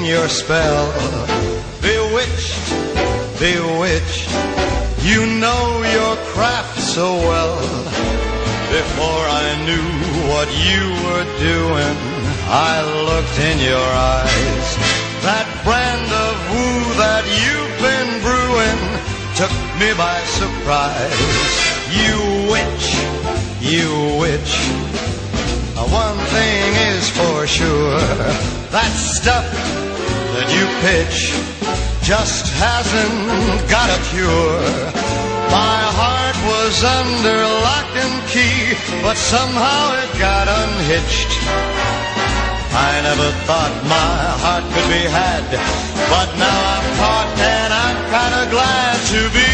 in your spell. Bewitched, bewitched, you know your craft so well. Before I knew what you were doing, I looked in your eyes. That brand of woo that you've been brewing took me by surprise. You witch, you witch. One thing is for sure, that stuff that you pitch just hasn't got a cure. My heart was under lock and key, but somehow it got unhitched. I never thought my heart could be had, but now I'm caught and I'm kinda glad to be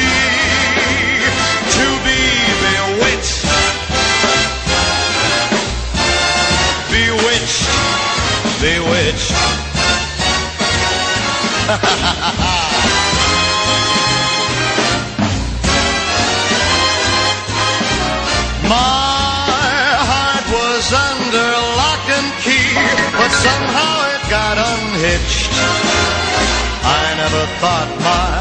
bewitched. Bewitched, bewitched. My heart was under lock and key, but somehow it got unhitched. I never thought my